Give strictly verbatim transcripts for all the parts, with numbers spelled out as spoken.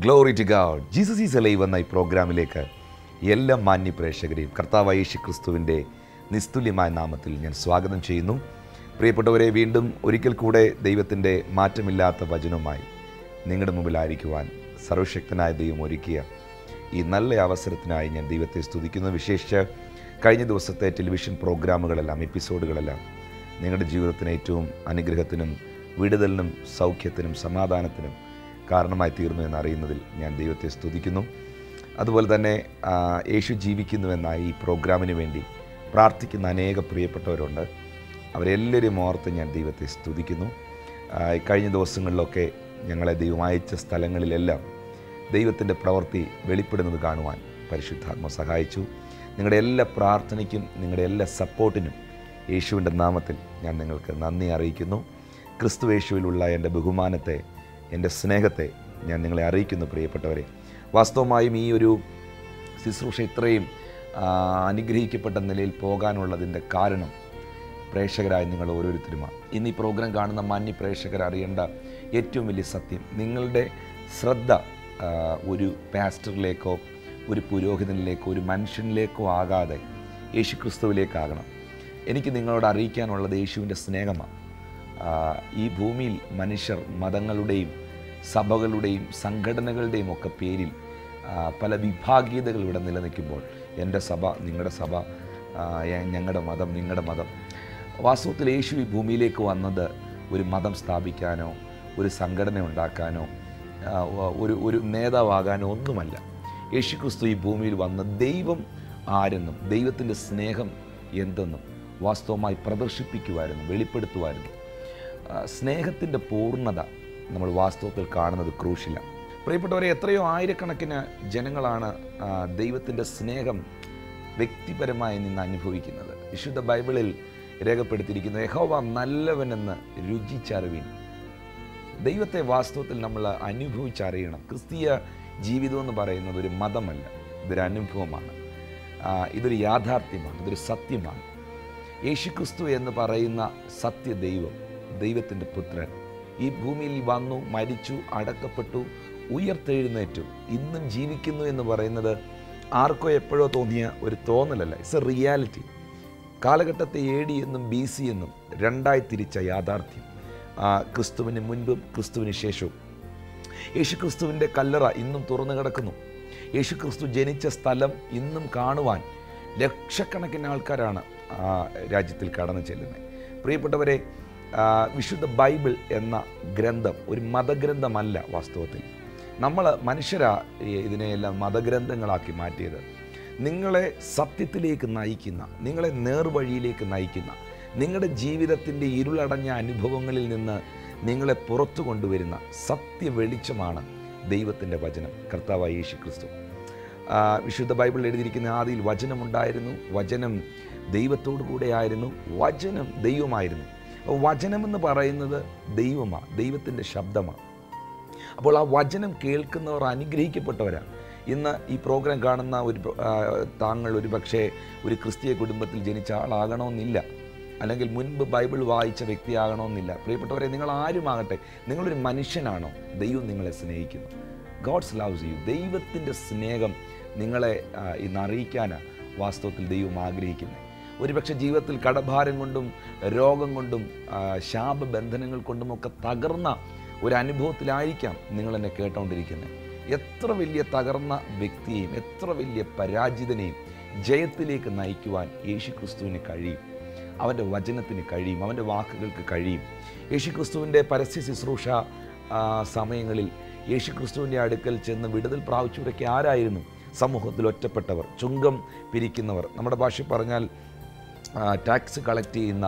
Glory to God. Jesus is alive എന്ന ഈ പ്രോഗ്രാമിലേക്ക് എല്ലാ മാന്യ പ്രേക്ഷകരെയും കർത്താവായ യേശു ക്രിസ്തുവിൻ്റെ നിസ്തുല്യമായ നാമത്തിൽ ഞാൻ സ്വാഗതം ചെയ്യുന്നു. പ്രിയപ്പെട്ടവരെ, വീണ്ടും ഒരിക്കൽ കൂടെ ദൈവത്തിൻ്റെ മാറ്റമില്ലാത്ത വചനവുമായി നിങ്ങളുടെ മുമ്പിലായിരിക്കുവാൻ സർവശക്തനായ ദൈവം ഒരുക്കിയ ഈ നല്ല അവസരത്തിനായി ഞാൻ ദൈവത്തെ സ്തുതിക്കുന്നു. വിശേഷിച്ച് കഴിഞ്ഞ ദിവസത്തെ ടെലിവിഷൻ പ്രോഗ്രാമുകളെല്ലാം, എപ്പിസോഡുകളെല്ലാം നിങ്ങളുടെ ജീവിതത്തിന് ഏറ്റവും അനുഗ്രഹത്തിനും വിടുതലിനും സൗഖ്യത്തിനും സമാധാനത്തിനും കാരണമായി തീർന്നു എന്നറിയുന്നതിൽ ഞാൻ ദൈവത്തെ സ്തുതിക്കുന്നു. അതുപോലെ തന്നെ യേശു ജീവിക്കുന്നുവെന്ന ഈ പ്രോഗ്രാമിന് വേണ്ടി പ്രാർത്ഥിക്കുന്ന അനേക പ്രിയപ്പെട്ടവരുണ്ട്. അവരെല്ലാവരും ഓർത്ത് ഞാൻ ദൈവത്തെ സ്തുതിക്കുന്നു. കഴിഞ്ഞ ദിവസങ്ങളിലൊക്കെ ഞങ്ങളെ ദൈവം അയച്ച സ്ഥലങ്ങളിലെല്ലാം ദൈവത്തിൻ്റെ പ്രവൃത്തി വെളിപ്പെടുന്നത് കാണുവാൻ പരിശുദ്ധാത്മ സഹായിച്ചു. നിങ്ങളുടെ എല്ലാ പ്രാർത്ഥനയ്ക്കും നിങ്ങളുടെ എല്ലാ സപ്പോർട്ടിനും യേശുവിൻ്റെ നാമത്തിൽ ഞാൻ നിങ്ങൾക്ക് നന്ദി അറിയിക്കുന്നു. ക്രിസ്തു യേശുവിലുള്ള എൻ്റെ ബഹുമാനത്തെ, എൻ്റെ സ്നേഹത്തെ ഞാൻ നിങ്ങളെ അറിയിക്കുന്നു. പ്രിയപ്പെട്ടവരെ, വാസ്തവമായും ഈ ഒരു ശുശ്രൂഷ ഇത്രയും അനുഗ്രഹിക്കപ്പെട്ട നിലയിൽ പോകാനുള്ളതിൻ്റെ കാരണം പ്രേക്ഷകരായ നിങ്ങൾ ഓരോരുത്തരുമാണ്. ഇന്ന് ഈ പ്രോഗ്രാം കാണുന്ന മാന്യ പ്രേക്ഷകർ അറിയേണ്ട ഏറ്റവും വലിയ സത്യം, നിങ്ങളുടെ ശ്രദ്ധ ഒരു പാസ്റ്ററിലേക്കോ ഒരു പുരോഹിതനിലേക്കോ ഒരു മനുഷ്യനിലേക്കോ ആകാതെ യേശു ക്രിസ്തുവിലേക്കാകണം. എനിക്ക് നിങ്ങളോട് അറിയിക്കാനുള്ളത് യേശുവിൻ്റെ സ്നേഹമാണ്. ഈ ഭൂമിയിൽ മനുഷ്യർ മതങ്ങളുടെയും സഭകളുടെയും സംഘടനകളുടെയും ഒക്കെ പേരിൽ പല വിഭാഗീയതകൾ ഇവിടെ നിലനിൽക്കുമ്പോൾ, എൻ്റെ സഭ, നിങ്ങളുടെ സഭ, ഞങ്ങളുടെ മതം, നിങ്ങളുടെ മതം, വാസ്തവത്തിൽ യേശു ഈ ഭൂമിയിലേക്ക് വന്നത് ഒരു മതം സ്ഥാപിക്കാനോ ഒരു സംഘടന ഉണ്ടാക്കാനോ ഒരു ഒരു നേതാവാകാനോ ഒന്നുമല്ല. യേശു ക്രിസ്തു ഈ ഭൂമിയിൽ വന്ന ദൈവം ആരെന്നും ദൈവത്തിൻ്റെ സ്നേഹം എന്തെന്നും വാസ്തവമായി പ്രദർശിപ്പിക്കുമായിരുന്നു, വെളിപ്പെടുത്തുമായിരുന്നു. സ്നേഹത്തിൻ്റെ പൂർണ്ണത നമ്മൾ വാസ്തവത്തിൽ കാണുന്നത് ക്രൂശിലാണ്. പ്രിയപ്പെട്ടവരെ, എത്രയോ ആയിരക്കണക്കിന് ജനങ്ങളാണ് ദൈവത്തിൻ്റെ സ്നേഹം വ്യക്തിപരമായി നിന്ന് അനുഭവിക്കുന്നത്. വിശുദ്ധ ബൈബിളിൽ രേഖപ്പെടുത്തിയിരിക്കുന്നത് യഹോവ നല്ലവനെന്ന് രുചിച്ചറിവിൻ. ദൈവത്തെ വാസ്തവത്തിൽ നമ്മൾ അനുഭവിച്ചറിയണം. ക്രിസ്തീയ ജീവിതം എന്ന് പറയുന്നത് ഒരു മതമല്ല, ഇതൊരു അനുഭവമാണ്, ഇതൊരു യാഥാർത്ഥ്യമാണ്, ഇതൊരു സത്യമാണ്. യേശുക്രിസ്തു എന്ന് പറയുന്ന സത്യ ദൈവം, ദൈവത്തിൻ്റെ പുത്രൻ ഈ ഭൂമിയിൽ വന്നു, മരിച്ചു, അടക്കപ്പെട്ടു, ഉയർത്തെഴുന്നേറ്റു, ഇന്നും ജീവിക്കുന്നു എന്ന് പറയുന്നത് ആർക്കോ എപ്പോഴോ തോന്നിയ ഒരു തോന്നലല്ല. It's a reality. കാലഘട്ടത്തെ എ ഡി എന്നും ബി സി എന്നും രണ്ടായി തിരിച്ച യാഥാർത്ഥ്യം. ക്രിസ്തുവിന് മുൻപും ക്രിസ്തുവിന് ശേഷവും. യേശു ക്രിസ്തുവിൻ്റെ കല്ലറ ഇന്നും തുറന്നു കിടക്കുന്നു. യേശു ക്രിസ്തു ജനിച്ച സ്ഥലം ഇന്നും കാണുവാൻ ലക്ഷക്കണക്കിന് ആൾക്കാരാണ് ആ രാജ്യത്തിൽ കടന്നു ചെല്ലുന്നത്. പ്രിയപ്പെട്ടവരെ, വിശുദ്ധ ബൈബിൾ എന്ന ഗ്രന്ഥം ഒരു മതഗ്രന്ഥമല്ല. വാസ്തവത്തിൽ നമ്മൾ മനുഷ്യരാ ഇതിനെയെല്ലാം മതഗ്രന്ഥങ്ങളാക്കി മാറ്റിയത്. നിങ്ങളെ സത്യത്തിലേക്ക് നയിക്കുന്ന, നിങ്ങളെ നേർവഴിയിലേക്ക് നയിക്കുന്ന, നിങ്ങളുടെ ജീവിതത്തിൻ്റെ ഇരുളടഞ്ഞ അനുഭവങ്ങളിൽ നിന്ന് നിങ്ങളെ പുറത്തു കൊണ്ടുവരുന്ന സത്യ വെളിച്ചമാണ് ദൈവത്തിൻ്റെ വചനം, കർത്താവായ യേശു ക്രിസ്തു. വിശുദ്ധ ബൈബിളിൽ എഴുതിയിരിക്കുന്ന ആദിയിൽ വചനമുണ്ടായിരുന്നു, വചനം ദൈവത്തോടു കൂടെ ആയിരുന്നു, വചനം ദൈവമായിരുന്നു. വചനമെന്ന് പറയുന്നത് ദൈവമാണ്, ദൈവത്തിൻ്റെ ശബ്ദമാണ്. അപ്പോൾ ആ വചനം കേൾക്കുന്നവർ അനുഗ്രഹിക്കപ്പെട്ടവരാണ്. ഇന്ന് ഈ പ്രോഗ്രാം കാണുന്ന ഒരു താങ്കൾ ഒരു പക്ഷേ ഒരു ക്രിസ്തീയ കുടുംബത്തിൽ ജനിച്ച ആളാകണമെന്നില്ല, അല്ലെങ്കിൽ മുൻപ് ബൈബിൾ വായിച്ച വ്യക്തിയാകണമെന്നില്ല. പ്രിയപ്പെട്ടവരെ, നിങ്ങൾ ആരുമാകട്ടെ, നിങ്ങളൊരു മനുഷ്യനാണോ, ദൈവം നിങ്ങളെ സ്നേഹിക്കുന്നു. God's loves you. ദൈവത്തിൻ്റെ സ്നേഹം നിങ്ങളെ ഇന്ന് അറിയിക്കാനാണ് വാസ്തവത്തിൽ ദൈവം ആഗ്രഹിക്കുന്നത്. ഒരുപക്ഷെ ജീവിതത്തിൽ കടഭാരം കൊണ്ടും രോഗം കൊണ്ടും ശാപബന്ധനങ്ങൾ കൊണ്ടുമൊക്കെ തകർന്ന ഒരു അനുഭവത്തിലായിരിക്കാം നിങ്ങളെന്നെ കേട്ടുകൊണ്ടിരിക്കുന്നത്. എത്ര വലിയ തകർന്ന വ്യക്തിയെയും എത്ര വലിയ പരാജിതനെയും ജയത്തിലേക്ക് നയിക്കുവാൻ യേശു ക്രിസ്തുവിന് കഴിയും. അവൻ്റെ വചനത്തിന് കഴിയും, അവൻ്റെ വാക്കുകൾക്ക് കഴിയും. യേശു ക്രിസ്തുവിൻ്റെ പരസ്യ ശുശ്രൂഷ സമയങ്ങളിൽ യേശു ക്രിസ്തുവിൻ്റെ അടുക്കൽ ചെന്ന് വിടുതൽ പ്രാപിച്ചവരൊക്കെ ആരായിരുന്നു? സമൂഹത്തിൽ ഒറ്റപ്പെട്ടവർ, ചുങ്കം പിരിക്കുന്നവർ, നമ്മുടെ ഭാഷയിൽ പറഞ്ഞാൽ ടാക്സ് കളക്ട് ചെയ്യുന്ന,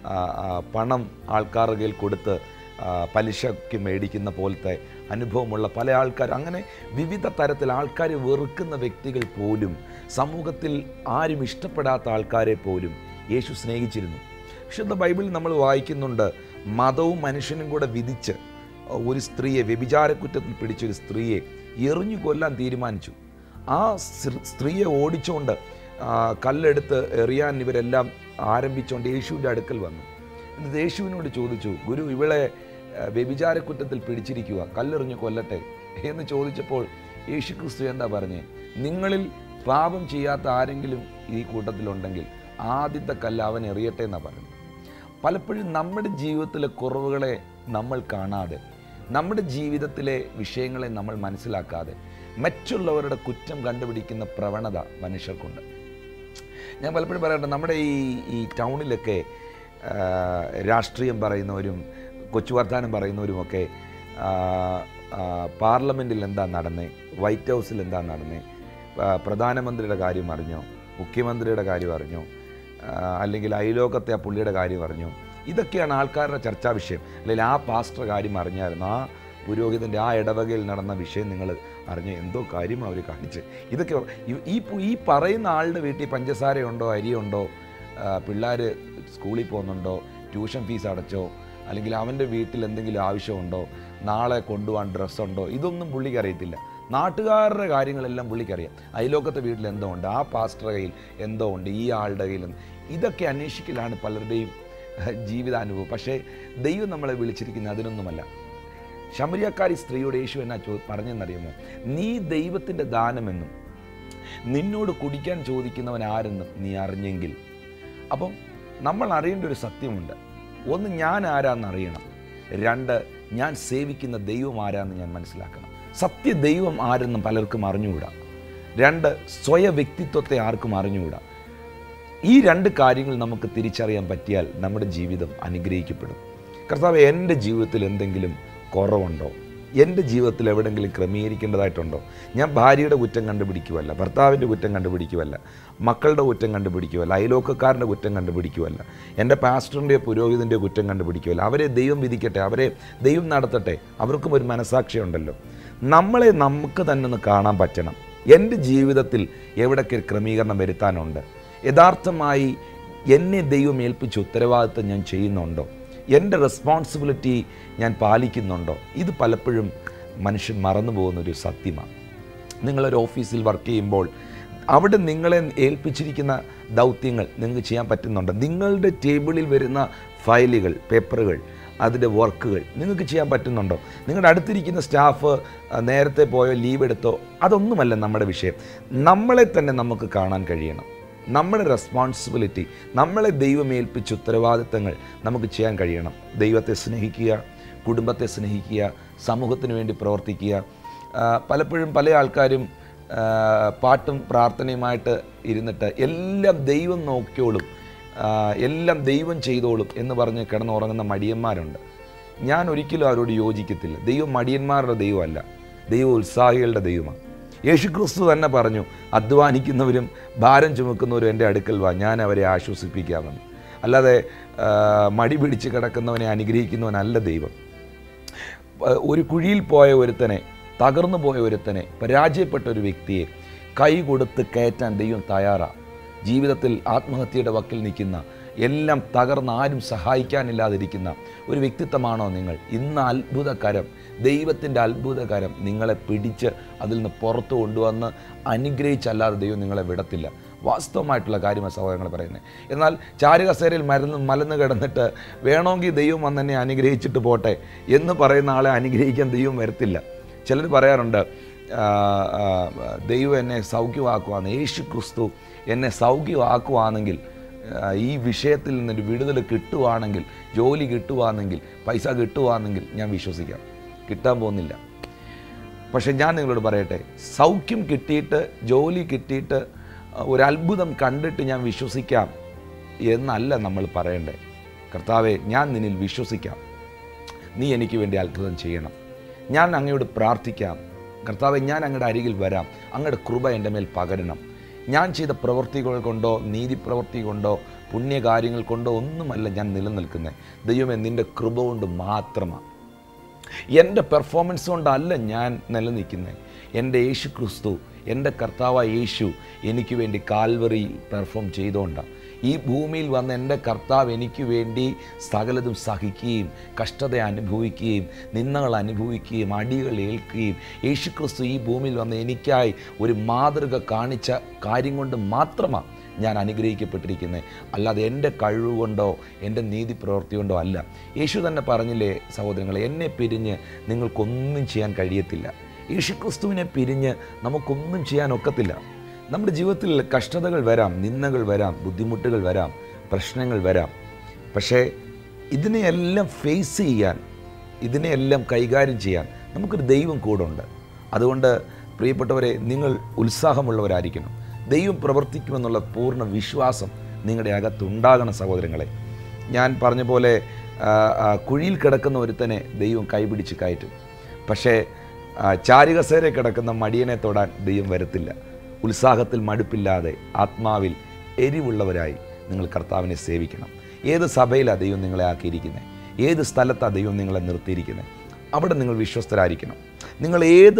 പണം ആൾക്കാരുടെ കയ്യിൽ കൊടുത്ത് പലിശയ്ക്ക് മേടിക്കുന്ന പോലത്തെ അനുഭവമുള്ള പല ആൾക്കാർ, അങ്ങനെ വിവിധ തരത്തിൽ ആൾക്കാരെ വെറുക്കുന്ന വ്യക്തികൾ പോലും, സമൂഹത്തിൽ ആരും ഇഷ്ടപ്പെടാത്ത ആൾക്കാരെ പോലും യേശു സ്നേഹിച്ചിരുന്നു. വിശുദ്ധ ബൈബിളിൽ നമ്മൾ വായിക്കുന്നുണ്ട്, മതവും മനുഷ്യനും കൂടെ വിധിച്ച് ഒരു സ്ത്രീയെ, വ്യഭിചാരക്കുറ്റത്തിൽ പിടിച്ചൊരു സ്ത്രീയെ എറിഞ്ഞു കൊല്ലാൻ തീരുമാനിച്ചു. ആ സ്ത്രീയെ ഓടിച്ചുകൊണ്ട് കല്ലെടുത്ത് എറിയാൻ ഇവരെല്ലാം ആരംഭിച്ചുകൊണ്ട് യേശുവിൻ്റെ അടുക്കൽ വന്നു. എന്നിട്ട് യേശുവിനോട് ചോദിച്ചു, ഗുരു, ഇവളെ വ്യഭിചാരക്കുറ്റത്തിൽ പിടിച്ചിരിക്കുക, കല്ലെറിഞ്ഞ് കൊല്ലട്ടെ എന്ന് ചോദിച്ചപ്പോൾ യേശുക്രിസ്തു എന്താ പറഞ്ഞേ? നിങ്ങളിൽ പാപം ചെയ്യാത്ത ആരെങ്കിലും ഈ കൂട്ടത്തിലുണ്ടെങ്കിൽ ആദ്യത്തെ കല്ല് അവൻ എറിയട്ടെ എന്നാണ് പറഞ്ഞു. പലപ്പോഴും നമ്മുടെ ജീവിതത്തിലെ കുറവുകളെ നമ്മൾ കാണാതെ, നമ്മുടെ ജീവിതത്തിലെ വിഷയങ്ങളെ നമ്മൾ മനസ്സിലാക്കാതെ മറ്റുള്ളവരുടെ കുറ്റം കണ്ടുപിടിക്കുന്ന പ്രവണത മനുഷ്യർക്കുണ്ട്. ഞാൻ പലപ്പോഴും പറയട്ടെ, നമ്മുടെ ഈ ഈ ടൗണിലൊക്കെ രാഷ്ട്രീയം പറയുന്നവരും കൊച്ചു വർത്താനം പറയുന്നവരുമൊക്കെ പാർലമെൻറ്റിൽ എന്താ നടന്നേ, വൈറ്റ് ഹൗസിൽ എന്താ നടന്നേ, പ്രധാനമന്ത്രിയുടെ കാര്യം അറിഞ്ഞോ, മുഖ്യമന്ത്രിയുടെ കാര്യം അറിഞ്ഞോ, അല്ലെങ്കിൽ അയലോകത്തെ ആ പുള്ളിയുടെ കാര്യം അറിഞ്ഞോ, ഇതൊക്കെയാണ് ആൾക്കാരുടെ ചർച്ചാ വിഷയം. അല്ലെങ്കിൽ ആ പാസ്റ്റർ കാര്യം അറിഞ്ഞായിരുന്നു, ആ പുരോഹിതൻ്റെ ആ ഇടവകയിൽ നടന്ന വിഷയം നിങ്ങൾ അറിഞ്ഞ എന്തോ കാര്യം അവർ കാണിച്ച്. ഇതൊക്കെ ഈ ഈ പറയുന്ന ആളുടെ വീട്ടിൽ പഞ്ചസാരയുണ്ടോ, അരിയുണ്ടോ, പിള്ളേർ സ്കൂളിൽ പോകുന്നുണ്ടോ, ട്യൂഷൻ ഫീസ് അടച്ചോ, അല്ലെങ്കിൽ അവൻ്റെ വീട്ടിൽ എന്തെങ്കിലും ആവശ്യമുണ്ടോ, നാളെ കൊണ്ടുപോകാൻ ഡ്രസ്സുണ്ടോ, ഇതൊന്നും പുള്ളിക്ക് അറിയത്തില്ല. നാട്ടുകാരുടെ കാര്യങ്ങളെല്ലാം പുള്ളിക്കറിയാം. അയലോക്കത്തെ വീട്ടിൽ എന്തോ ഉണ്ട്, ആ പാസ്റ്ററുടെ കയ്യിൽ എന്തോ ഉണ്ട്, ഈ ആളുടെ കയ്യിൽ ഇതൊക്കെ അന്വേഷിക്കലാണ് പലരുടെയും ജീവിതാനുഭവം. പക്ഷേ ദൈവം നമ്മളെ വിളിച്ചിരിക്കുന്നത് അതിനൊന്നുമല്ല. ശമരിയക്കാരി സ്ത്രീയോട് യേശു എന്നാ ചോ പറഞ്ഞെന്നറിയുമോ? നീ ദൈവത്തിൻ്റെ ദാനമെന്നും നിന്നോട് കുടിക്കാൻ ചോദിക്കുന്നവൻ ആരെന്നും നീ അറിഞ്ഞെങ്കിൽ. അപ്പം നമ്മൾ അറിയേണ്ട ഒരു സത്യമുണ്ട്. ഒന്ന്, ഞാൻ ആരാന്നറിയണം. രണ്ട്, ഞാൻ സേവിക്കുന്ന ദൈവം ആരാന്ന് ഞാൻ മനസ്സിലാക്കണം. സത്യ ദൈവം ആരെന്നും പലർക്കും അറിഞ്ഞുകൂടാ. രണ്ട്, സ്വയ വ്യക്തിത്വത്തെ ആർക്കും അറിഞ്ഞുകൂടാ. ഈ രണ്ട് കാര്യങ്ങൾ നമുക്ക് തിരിച്ചറിയാൻ പറ്റിയാൽ നമ്മുടെ ജീവിതം അനുഗ്രഹിക്കപ്പെടും. കർത്താവ്, എൻ്റെ ജീവിതത്തിൽ എന്തെങ്കിലും കുറവുണ്ടോ? എൻ്റെ ജീവിതത്തിൽ എവിടെയെങ്കിലും ക്രമീകരിക്കേണ്ടതായിട്ടുണ്ടോ? ഞാൻ ഭാര്യയുടെ കുറ്റം കണ്ടുപിടിക്കുവല്ല, ഭർത്താവിൻ്റെ കുറ്റം കണ്ടുപിടിക്കുവല്ല, മക്കളുടെ കുറ്റം കണ്ടുപിടിക്കുവല്ല, അയലോക്കക്കാരൻ്റെ കുറ്റം കണ്ടുപിടിക്കുവല്ല, എൻ്റെ പാസ്റ്ററിൻ്റെ പുരോഹിതൻ്റെ കുറ്റം കണ്ടുപിടിക്കുവല്ല. അവരെ ദൈവം വിധിക്കട്ടെ, അവരെ ദൈവം നടത്തട്ടെ, അവർക്കും ഒരു മനസാക്ഷിയുണ്ടല്ലോ. നമ്മളെ നമുക്ക് തന്നെ ഒന്ന് കാണാൻ പറ്റണം. എൻ്റെ ജീവിതത്തിൽ എവിടെയൊക്കെ ക്രമീകരണം വരുത്താനുണ്ട്? യഥാർത്ഥമായി എന്നെ ദൈവം ഏൽപ്പിച്ച ഉത്തരവാദിത്വം ഞാൻ ചെയ്യുന്നുണ്ടോ? എൻ്റെ റെസ്പോൺസിബിലിറ്റി ഞാൻ പാലിക്കുന്നുണ്ടോ? ഇത് പലപ്പോഴും മനുഷ്യൻ മറന്നു പോകുന്നൊരു സത്യമാണ്. നിങ്ങളൊരു ഓഫീസിൽ വർക്ക് ചെയ്യുമ്പോൾ അവിടെ നിങ്ങളെ ഏൽപ്പിച്ചിരിക്കുന്ന ദൗത്യങ്ങൾ നിങ്ങൾക്ക് ചെയ്യാൻ പറ്റുന്നുണ്ടോ? നിങ്ങളുടെ ടേബിളിൽ വരുന്ന ഫയലുകൾ, പേപ്പറുകൾ, അതിൻ്റെ വർക്കുകൾ നിങ്ങൾക്ക് ചെയ്യാൻ പറ്റുന്നുണ്ടോ? നിങ്ങളുടെ അടുത്തിരിക്കുന്ന സ്റ്റാഫ് നേരത്തെ പോയോ ലീവ് എടുത്തോ, അതൊന്നുമല്ല നമ്മുടെ വിഷയം. നമ്മളെ തന്നെ നമുക്ക് കാണാൻ കഴിയണം. നമ്മുടെ റെസ്പോൺസിബിലിറ്റി, നമ്മളെ ദൈവം ഏൽപ്പിച്ച ഉത്തരവാദിത്തങ്ങൾ നമുക്ക് ചെയ്യാൻ കഴിയണം. ദൈവത്തെ സ്നേഹിക്കുക, കുടുംബത്തെ സ്നേഹിക്കുക, സമൂഹത്തിന് വേണ്ടി പ്രവർത്തിക്കുക. പലപ്പോഴും പല ആൾക്കാരും പാട്ടും പ്രാർത്ഥനയുമായിട്ട് ഇരുന്നിട്ട് എല്ലാം ദൈവം നോക്കിയോളും, എല്ലാം ദൈവം ചെയ്തോളും എന്ന് പറഞ്ഞ് കിടന്നുറങ്ങുന്ന മടിയന്മാരുണ്ട്. ഞാൻ ഒരിക്കലും അവരോട് യോജിക്കത്തില്ല. ദൈവം മടിയന്മാരുടെ ദൈവമല്ല, ദൈവം ഉത്സാഹികളുടെ ദൈവമാണ്. യേശുക്രിസ്തു തന്നെ പറഞ്ഞു, അധ്വാനിക്കുന്നവരും ഭാരം ചുമക്കുന്നവരും എൻ്റെ അടുക്കൽ വാ, ഞാൻ അവരെ ആശ്വസിപ്പിക്കാമെന്ന്. അല്ലാതെ മടി പിടിച്ച് കിടക്കുന്നവനെ അനുഗ്രഹിക്കുന്നവനല്ല ദൈവം. ഒരു കുഴിയിൽ പോയ ഒരുത്തനെ, തകർന്നു പോയ ഒരുത്തനെ, പരാജയപ്പെട്ട ഒരു വ്യക്തിയെ കൈ കൊടുത്ത് കയറ്റാൻ ദൈവം തയ്യാറാണ്. ജീവിതത്തിൽ ആത്മഹത്യയുടെ വക്കിൽ നിൽക്കുന്ന, എല്ലാം തകർന്ന് ആരും സഹായിക്കാനില്ലാതിരിക്കുന്ന ഒരു വ്യക്തിത്വമാണോ നിങ്ങൾ? ഇന്ന് അത്ഭുതകരം, ദൈവത്തിൻ്റെ അത്ഭുതകരം നിങ്ങളെ പിടിച്ച് അതിൽ നിന്ന് പുറത്തു കൊണ്ടുവന്ന് അനുഗ്രഹിച്ചല്ലാതെ ദൈവം നിങ്ങളെ വിടത്തില്ല. വാസ്തവമായിട്ടുള്ള കാര്യമാണ് സഹോദരങ്ങൾ പറയുന്നത്. എന്നാൽ ചാരുകസേരയിൽ മരുന്ന് മലന്ന് കിടന്നിട്ട് വേണമെങ്കിൽ ദൈവം വന്ന് എന്നെ അനുഗ്രഹിച്ചിട്ട് പോട്ടെ എന്ന് പറയുന്ന ആളെ അനുഗ്രഹിക്കാൻ ദൈവം വരത്തില്ല. ചിലർ പറയാറുണ്ട്, ദൈവം എന്നെ സൗഖ്യമാക്കുവാന്ന്, യേശു ക്രിസ്തു എന്നെ സൗഖ്യമാക്കുവാണെങ്കിൽ, ഈ വിഷയത്തിൽ നിന്നൊരു വിടുതൽ കിട്ടുവാണെങ്കിൽ, ജോലി കിട്ടുവാണെങ്കിൽ, പൈസ കിട്ടുവാണെങ്കിൽ ഞാൻ വിശ്വസിക്കാം. കിട്ടാൻ പോകുന്നില്ല. പക്ഷെ ഞാൻ നിങ്ങളോട് പറയട്ടെ, സൗഖ്യം കിട്ടിയിട്ട്, ജോലി കിട്ടിയിട്ട്, ഒരു അത്ഭുതം കണ്ടിട്ട് ഞാൻ വിശ്വസിക്കാം എന്നല്ല നമ്മൾ പറയണ്ടേ. കർത്താവെ, ഞാൻ നിന്നിൽ വിശ്വസിക്കാം, നീ എനിക്ക് വേണ്ടി അത്ഭുതം ചെയ്യണം. ഞാൻ അങ്ങയോട് പ്രാർത്ഥിക്കാം, കർത്താവെ ഞാൻ അങ്ങയുടെ അരികിൽ വരാം, അങ്ങയുടെ കൃപ എൻ്റെ മേൽ പകരണം. ഞാൻ ചെയ്ത പ്രവൃത്തികൾ കൊണ്ടോ നീതിപ്രവൃത്തി കൊണ്ടോ പുണ്യകാര്യങ്ങൾ കൊണ്ടോ ഒന്നുമല്ല ഞാൻ നിലനിൽക്കുന്നത്. ദൈവമേ, നിൻ്റെ കൃപ കൊണ്ട് മാത്രമാണ്. എൻ്റെ പെർഫോമൻസ് കൊണ്ടല്ല ഞാൻ നിലനിൽക്കുന്നത്. എൻ്റെ യേശു ക്രിസ്തു, എൻ്റെ കർത്താവായ യേശു എനിക്ക് വേണ്ടി കാൽവറി പെർഫോം ചെയ്തുകൊണ്ടാണ്. ഈ ഭൂമിയിൽ വന്ന എൻ്റെ കർത്താവ് എനിക്ക് വേണ്ടി സകലതും സഹിക്കുകയും കഷ്ടത അനുഭവിക്കുകയും നിന്ദകൾ അനുഭവിക്കുകയും അടികൾ ഏൽക്കുകയും യേശുക്രിസ്തു ഈ ഭൂമിയിൽ വന്ന് എനിക്കായി ഒരു മാതൃക കാണിച്ച കാര്യം കൊണ്ട് മാത്രമാണ് ഞാൻ അനുഗ്രഹിക്കപ്പെട്ടിരിക്കുന്നത്, അല്ലാതെ എൻ്റെ കഴിവുകൊണ്ടോ എൻ്റെ നീതി പ്രവൃത്തി കൊണ്ടോ അല്ല. യേശു തന്നെ പറഞ്ഞില്ലേ സഹോദരങ്ങളെ, എന്നെ പിരിഞ്ഞ് നിങ്ങൾക്കൊന്നും ചെയ്യാൻ കഴിയത്തില്ല. യേശുക്രിസ്തുവിനെ പിരിഞ്ഞ് നമുക്കൊന്നും ചെയ്യാൻ ഒക്കത്തില്ല. നമ്മുടെ ജീവിതത്തിൽ കഷ്ടതകൾ വരാം, നിന്ദകൾ വരാം, ബുദ്ധിമുട്ടുകൾ വരാം, പ്രശ്നങ്ങൾ വരാം. പക്ഷേ ഇതിനെയെല്ലാം ഫേസ് ചെയ്യാൻ, ഇതിനെയെല്ലാം കൈകാര്യം ചെയ്യാൻ നമുക്കൊരു ദൈവം കൂടുണ്ട്. അതുകൊണ്ട് പ്രിയപ്പെട്ടവരെ, നിങ്ങൾ ഉത്സാഹമുള്ളവരായിരിക്കണം. ദൈവം പ്രവർത്തിക്കുമെന്നുള്ള പൂർണ്ണ വിശ്വാസം നിങ്ങളുടെ അകത്തുണ്ടാകണം സഹോദരങ്ങളെ. ഞാൻ പറഞ്ഞ പോലെ കുഴിയിൽ കിടക്കുന്ന ഒരുത്തനെ ദൈവം കൈപിടിച്ച് കയറ്റും. പക്ഷേ ചാരികസേരെ കിടക്കുന്ന മടിയനെ തൊടാൻ ദൈവം വരത്തില്ല. ഉത്സാഹത്തിൽ മടുപ്പില്ലാതെ ആത്മാവിൽ എരിവുള്ളവരായി നിങ്ങൾ കർത്താവിനെ സേവിക്കണം. ഏത് സഭയിലാണ് ദൈവം നിങ്ങളെ ആക്കിയിരിക്കുന്നത്, ഏത് സ്ഥലത്താണ് ദൈവം നിങ്ങളെ നിർത്തിയിരിക്കുന്നത്, അവിടെ നിങ്ങൾ വിശ്വസ്തരായിരിക്കണം. നിങ്ങൾ ഏത്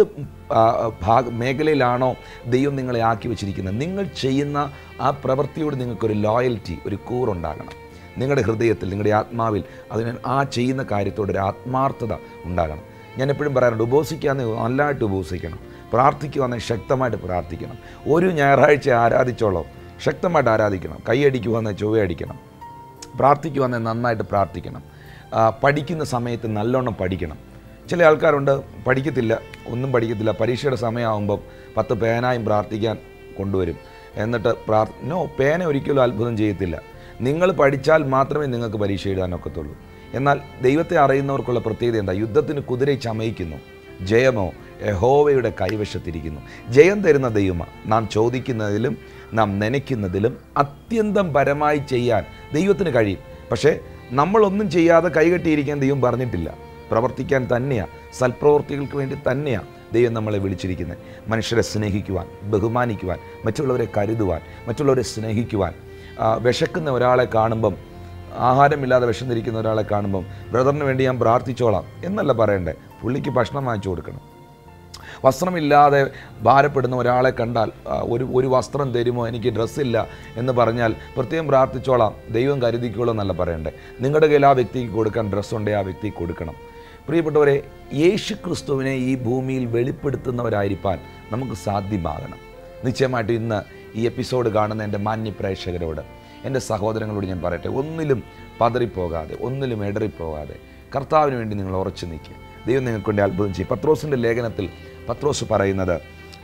ഭാഗ മേഖലയിലാണോ ദൈവം നിങ്ങളെ ആക്കി വെച്ചിരിക്കുന്നത്, നിങ്ങൾ ചെയ്യുന്ന ആ പ്രവൃത്തിയോട് നിങ്ങൾക്കൊരു ലോയൽറ്റി, ഒരു കൂറുണ്ടാകണം. നിങ്ങളുടെ ഹൃദയത്തിൽ, നിങ്ങളുടെ ആത്മാവിൽ അതിന് ആ ചെയ്യുന്ന കാര്യത്തോടൊരു ആത്മാർത്ഥത ഉണ്ടാകണം. ഞാൻ എപ്പോഴും പറയാറുണ്ട്, ഉപവസിക്കാന്ന് നല്ലതായിട്ട് ഉപവസിക്കണം, പ്രാർത്ഥിക്കുവാന്ന് ശക്തമായിട്ട് പ്രാർത്ഥിക്കണം. ഒരു ഞായറാഴ്ച ആരാധിച്ചോളോ ശക്തമായിട്ട് ആരാധിക്കണം. കൈയടിക്കുവാന്ന് ചൊവ്വയടിക്കണം, പ്രാർത്ഥിക്കുവാന്ന് നന്നായിട്ട് പ്രാർത്ഥിക്കണം. പഠിക്കുന്ന സമയത്ത് നല്ലോണം പഠിക്കണം. ചില ആൾക്കാരുണ്ട്, പഠിക്കത്തില്ല, ഒന്നും പഠിക്കത്തില്ല. പരീക്ഷയുടെ സമയമാകുമ്പം പത്ത് പേനായും പ്രാർത്ഥിക്കാൻ കൊണ്ടുവരും. എന്നിട്ട് പ്രാർ നോ പേന ഒരിക്കലും അത്ഭുതം ചെയ്യത്തില്ല. നിങ്ങൾ പഠിച്ചാൽ മാത്രമേ നിങ്ങൾക്ക് പരീക്ഷ എഴുതാനൊക്കത്തുള്ളൂ. എന്നാൽ ദൈവത്തെ അറിയുന്നവർക്കുള്ള പ്രത്യേകത എന്താ? യുദ്ധത്തിന് കുതിര ചമയിക്കുന്നു, ജയമോ യഹോവയുടെ കൈവശത്തിരിക്കുന്നു. ജയം തരുന്ന ദൈവമാണ്. നാം ചോദിക്കുന്നതിലും നാം നനയ്ക്കുന്നതിലും അത്യന്തം പരമായി ചെയ്യാൻ ദൈവത്തിന് കഴിയും. പക്ഷേ നമ്മളൊന്നും ചെയ്യാതെ കൈകെട്ടിയിരിക്കാൻ ദൈവം പറഞ്ഞിട്ടില്ല. പ്രവർത്തിക്കാൻ തന്നെയാണ്, സൽപ്രവൃത്തികൾക്ക് വേണ്ടി തന്നെയാണ് ദൈവം നമ്മളെ വിളിച്ചിരിക്കുന്നത്. മനുഷ്യരെ സ്നേഹിക്കുവാൻ, ബഹുമാനിക്കുവാൻ, മറ്റുള്ളവരെ കരുതുവാൻ, മറ്റുള്ളവരെ സ്നേഹിക്കുവാൻ. വിശക്കുന്ന ഒരാളെ കാണുമ്പം, ആഹാരമില്ലാതെ വിശന്നിരിക്കുന്ന ഒരാളെ കാണുമ്പം ബ്രദറിന് വേണ്ടി ഞാൻ പ്രാർത്ഥിച്ചോളാം എന്നല്ല പറയണ്ടേ, പുള്ളിക്ക് ഭക്ഷണം വാങ്ങിച്ചു കൊടുക്കണം. വസ്ത്രമില്ലാതെ ഭാരപ്പെടുന്ന ഒരാളെ കണ്ടാൽ ഒരു ഒരു വസ്ത്രം തരുമോ, എനിക്ക് ഡ്രസ്സില്ല എന്ന് പറഞ്ഞാൽ പ്രത്യേകം പ്രാർത്ഥിച്ചോളാം, ദൈവം കരുതിക്കോളൂ എന്നല്ല പറയണ്ടേ. നിങ്ങളുടെ കയ്യിൽ ആ വ്യക്തിക്ക് കൊടുക്കാൻ ഡ്രസ്സുണ്ടെങ്കിൽ ആ വ്യക്തിക്ക് കൊടുക്കണം. പ്രിയപ്പെട്ടവരെ, യേശു ക്രിസ്തുവിനെ ഈ ഭൂമിയിൽ വെളിപ്പെടുത്തുന്നവരായിരിക്കാൻ നമുക്ക് സാധ്യമാകണം. നിശ്ചയമായിട്ടും ഇന്ന് ഈ എപ്പിസോഡ് കാണുന്ന എൻ്റെ മാന്യ പ്രേക്ഷകരോട്, എൻ്റെ സഹോദരങ്ങളോട് ഞാൻ പറയട്ടെ, ഒന്നിലും പതറിപ്പോകാതെ, ഒന്നിലും ഇടറിപ്പോകാതെ കർത്താവിന് വേണ്ടി നിങ്ങൾ ഉറച്ചു നിൽക്കുക. ദൈവം നിങ്ങൾക്ക് വേണ്ടി അത്ഭുതം ചെയ്യും. പത്രോസിൻ്റെ ലേഖനത്തിൽ പത്രോസ് പറയുന്നത്,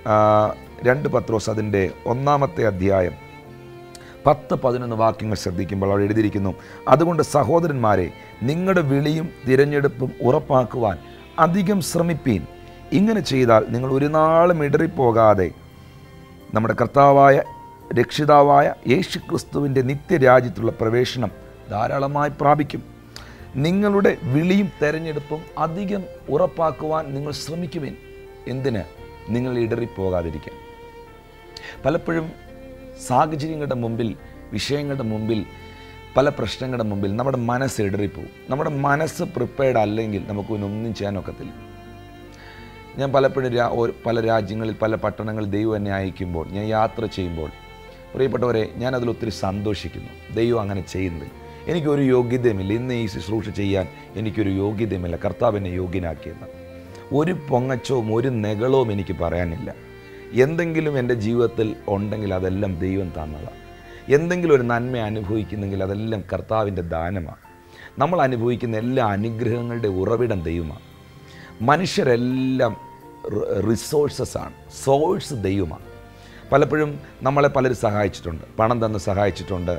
രണ്ട് പത്രോസ് അതിൻ്റെ ഒന്നാമത്തെ അധ്യായം പത്ത് പതിനൊന്ന് വാക്യങ്ങൾ ശ്രദ്ധിക്കുമ്പോൾ അവിടെ എഴുതിയിരിക്കുന്നു, അതുകൊണ്ട് സഹോദരന്മാരെ, നിങ്ങളുടെ വിളിയും തിരഞ്ഞെടുപ്പും ഉറപ്പാക്കുവാൻ അധികം ശ്രമിപ്പീൻ. ഇങ്ങനെ ചെയ്താൽ നിങ്ങൾ ഒരു നാളും ഇടറിപ്പോകാതെ നമ്മുടെ കർത്താവായ രക്ഷിതാവായ യേശു ക്രിസ്തുവിൻ്റെ നിത്യരാജ്യത്തുള്ള പ്രവേശനം ധാരാളമായി പ്രാപിക്കും. നിങ്ങളുടെ വിളിയും തെരഞ്ഞെടുപ്പും അധികം ഉറപ്പാക്കുവാൻ നിങ്ങൾ ശ്രമിക്കുവിൻ. എന്തിന്? നിങ്ങൾ ഇടറിപ്പോകാതിരിക്കാൻ. പലപ്പോഴും സാഹചര്യങ്ങളുടെ മുമ്പിൽ, വിഷയങ്ങളുടെ മുമ്പിൽ, പല പ്രശ്നങ്ങളുടെ മുമ്പിൽ നമ്മുടെ മനസ്സ് ഇടറിപ്പോവും. നമ്മുടെ മനസ്സ് പ്രിപ്പയർഡ് അല്ലെങ്കിൽ നമുക്ക് ഒന്നും ചെയ്യാനൊക്കത്തില്ല. ഞാൻ പലപ്പോഴും രാ പല രാജ്യങ്ങളിൽ, പല പട്ടണങ്ങളിൽ ദൈവം എന്നെ അയക്കുമ്പോൾ, ഞാൻ യാത്ര ചെയ്യുമ്പോൾ, പ്രിയപ്പെട്ടവരെ, ഞാനതിലൊത്തിരി സന്തോഷിക്കുന്നു. ദൈവം അങ്ങനെ ചെയ്യുന്നതിൽ എനിക്കൊരു യോഗ്യതയുമില്ല. ഇന്ന് ഈ ശുശ്രൂഷ ചെയ്യാൻ എനിക്കൊരു യോഗ്യതയുമില്ല. കർത്താവ് എന്നെ യോഗ്യനാക്കിയത്. ഒരു പൊങ്ങച്ചവും ഒരു നെകളവും എനിക്ക് പറയാനില്ല. എന്തെങ്കിലും എൻ്റെ ജീവിതത്തിൽ ഉണ്ടെങ്കിൽ അതെല്ലാം ദൈവം തന്നതാണ്. എന്തെങ്കിലും ഒരു നന്മ അനുഭവിക്കുന്നെങ്കിൽ അതെല്ലാം കർത്താവിൻ്റെ ദാനമാണ്. നമ്മൾ അനുഭവിക്കുന്ന എല്ലാ അനുഗ്രഹങ്ങളുടെ ഉറവിടം ദൈവമാണ്. മനുഷ്യരെല്ലാം റിസോഴ്സസാണ്, സോഴ്സ് ദൈവമാണ്. പലപ്പോഴും നമ്മളെ പലരും സഹായിച്ചിട്ടുണ്ട്, പണം തന്ന് സഹായിച്ചിട്ടുണ്ട്,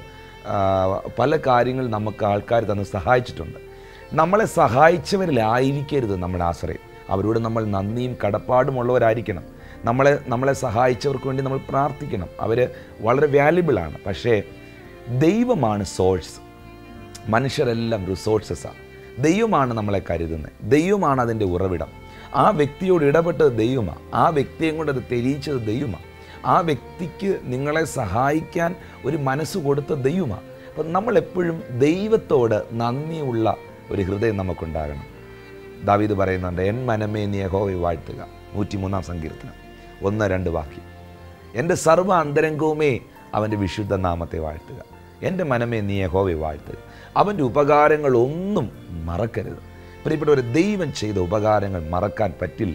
പല കാര്യങ്ങൾ നമുക്ക് ആൾക്കാർ തന്ന് സഹായിച്ചിട്ടുണ്ട്. നമ്മളെ സഹായിച്ചവരിലായിരിക്കരുത് നമ്മുടെ ആശ്രയം. അവരോട് നമ്മൾ നന്ദിയും കടപ്പാടുമുള്ളവരായിരിക്കണം. നമ്മളെ നമ്മളെ സഹായിച്ചവർക്ക് വേണ്ടി നമ്മൾ പ്രാർത്ഥിക്കണം. അവർ വളരെ വാല്യുബിളാണ്. പക്ഷേ ദൈവമാണ് സോഴ്സ്. മനുഷ്യരെല്ലാം റിസോഴ്സസാണ്. ദൈവമാണ് നമ്മളെ കരുതുന്നത്. ദൈവമാണ് അതിൻ്റെ ഉറവിടം. ആ വ്യക്തിയോട് ഇടപെട്ടത് ദൈവമാണ്. ആ വ്യക്തിയെ കൊണ്ട് അത് തെളിയിച്ചത് ദൈവമാണ്. ആ വ്യക്തിക്ക് നിങ്ങളെ സഹായിക്കാൻ ഒരു മനസ്സ് കൊടുത്ത ദൈവമാണ്. അപ്പം നമ്മളെപ്പോഴും ദൈവത്തോട് നന്ദിയുള്ള ഒരു ഹൃദയം നമുക്കുണ്ടാകണം. ദാവീദ് പറയുന്നുണ്ട്, എൻ മനമേ നീ യഹോവയെ വാഴ്ത്തുക. നൂറ്റിമൂന്നാം സങ്കീർത്തനം ഒന്ന് രണ്ട് വാക്യം. എൻ്റെ സർവ്വ അന്തരംഗവുമേ അവൻ്റെ വിശുദ്ധ നാമത്തെ വാഴ്ത്തുക. എൻ്റെ മനമേ നീ യഹോവയെ വാഴ്ത്തുക. അവൻ്റെ ഉപകാരങ്ങളൊന്നും മറക്കരുത്. പ്രിയപ്പെട്ടവരെ, ദൈവം ചെയ്ത ഉപകാരങ്ങൾ മറക്കാൻ പറ്റില്ല.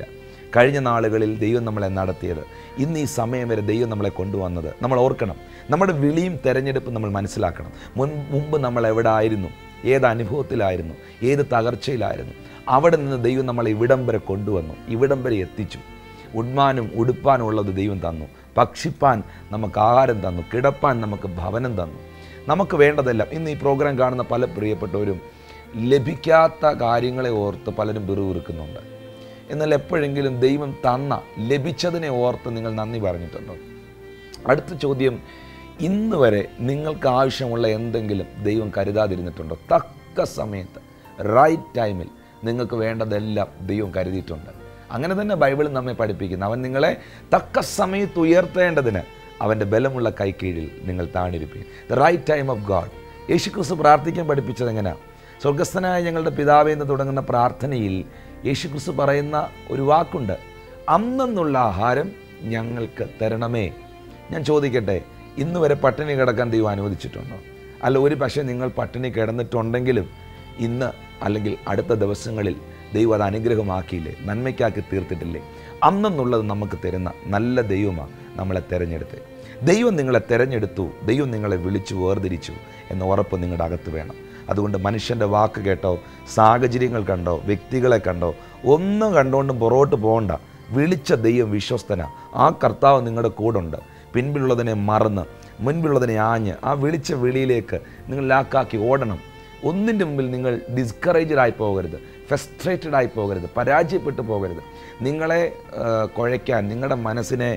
കഴിഞ്ഞ നാളുകളിൽ ദൈവം നമ്മളെ നടത്തിയത്, ഇന്ന് ഈ സമയം വരെ ദൈവം നമ്മളെ കൊണ്ടുവന്നത് നമ്മൾ ഓർക്കണം. നമ്മുടെ വിളിയും തെരഞ്ഞെടുപ്പും നമ്മൾ മനസ്സിലാക്കണം. മുൻ മുമ്പ് നമ്മൾ എവിടെ ആയിരുന്നു, ഏത് അനുഭവത്തിലായിരുന്നു, ഏത് തകർച്ചയിലായിരുന്നു, അവിടെ നിന്ന് ദൈവം നമ്മളെ ഇവിടം വരെ കൊണ്ടുവന്നു, ഇവിടം വരെ എത്തിച്ചു. ഉണ്മാനും ഉടുപ്പാനും ഉള്ളത് ദൈവം തന്നു, ഭക്ഷിപ്പാൻ നമുക്ക് ആഹാരം തന്നു, കിടപ്പാൻ നമുക്ക് ഭവനം തന്നു. നമുക്ക് വേണ്ടതെല്ലാം ഇന്ന് ഈ പ്രോഗ്രാം കാണുന്ന പല പ്രിയപ്പെട്ടവരും ലഭിക്കാത്ത കാര്യങ്ങളെ ഓർത്ത് പലരും പിറുപിറുക്കുന്നുണ്ട്. എന്നാൽ എപ്പോഴെങ്കിലും ദൈവം തന്ന ലഭിച്ചതിനെ ഓർത്ത് നിങ്ങൾ നന്ദി പറഞ്ഞിട്ടുണ്ടോ? അടുത്ത ചോദ്യം, ഇന്ന് വരെ നിങ്ങൾക്ക് ആവശ്യമുള്ള എന്തെങ്കിലും ദൈവം കരുതാതിരുന്നിട്ടുണ്ടോ? തക്ക സമയത്ത് റൈറ്റ് ടൈമിൽ നിങ്ങൾക്ക് വേണ്ടതെല്ലാം ദൈവം കരുതിയിട്ടുണ്ട്. അങ്ങനെ തന്നെ ബൈബിൾ നമ്മെ പഠിപ്പിക്കുന്നു. അവൻ നിങ്ങളെ തക്ക സമയത്ത് ഉയർത്തേണ്ടതിന് അവൻ്റെ ബലമുള്ള കൈക്കീഴിൽ നിങ്ങൾ താണിരിപ്പിക്കും. The right time of God. Yeshukristu പ്രാർത്ഥിക്കാൻ പഠിപ്പിച്ചത് എങ്ങനെയാണ്? സ്വർഗസ്ഥനായ ഞങ്ങളുടെ പിതാവേ എന്ന് തുടങ്ങുന്ന പ്രാർത്ഥനയിൽ യേശുക്രിസ്തു പറയുന്ന ഒരു വാക്കുണ്ട്, അന്നെന്നുള്ള ആഹാരം ഞങ്ങൾക്ക് തരണമേ. ഞാൻ ചോദിക്കട്ടെ, ഇന്ന് വരെ പട്ടിണി കിടക്കാൻ ദൈവം അനുവദിച്ചിട്ടുണ്ടോ? അല്ല, ഒരു പക്ഷേ നിങ്ങൾ പട്ടിണി കിടന്നിട്ടുണ്ടെങ്കിലും ഇന്ന് അല്ലെങ്കിൽ അടുത്ത ദിവസങ്ങളിൽ ദൈവം അത് അനുഗ്രഹമാക്കിയില്ലേ, നന്മയ്ക്കാക്കി തീർത്തിട്ടില്ലേ? അന്നെന്നുള്ളത് നമുക്ക് തരുന്ന നല്ല ദൈവമാണ് നമ്മളെ തിരഞ്ഞെടുത്ത്. ദൈവം നിങ്ങളെ തിരഞ്ഞെടുത്തു, ദൈവം നിങ്ങളെ വിളിച്ചു വേർതിരിച്ചു എന്ന ഉറപ്പ് നിങ്ങളുടെ അകത്ത് വേണം. അതുകൊണ്ട് മനുഷ്യൻ്റെ വാക്ക് കേട്ടോ, സാഹചര്യങ്ങൾ കണ്ടോ, വ്യക്തികളെ കണ്ടോ ഒന്നും കണ്ടുകൊണ്ടും പുറകോട്ട് പോകണ്ട. വിളിച്ച ദൈവം വിശ്വസ്തന. ആ കർത്താവ് നിങ്ങളുടെ കൂടുണ്ട്. പിൻപിലുള്ളതിനെ മറന്ന് മുൻപിലുള്ളതിനെ ആഞ്ഞ് ആ വിളിച്ച വിളിയിലേക്ക് നിങ്ങൾ ലാക്കാക്കി ഓടണം. ഒന്നിൻ്റെ മുമ്പിൽ നിങ്ങൾ ഡിസ്കറേജ്ഡ് ആയി പോകരുത്, ഫ്രസ്ട്രേറ്റഡ് ആയി പോകരുത്, പരാജയപ്പെട്ടു പോകരുത്. നിങ്ങളെ കുഴയ്ക്കാൻ, നിങ്ങളുടെ മനസ്സിനെ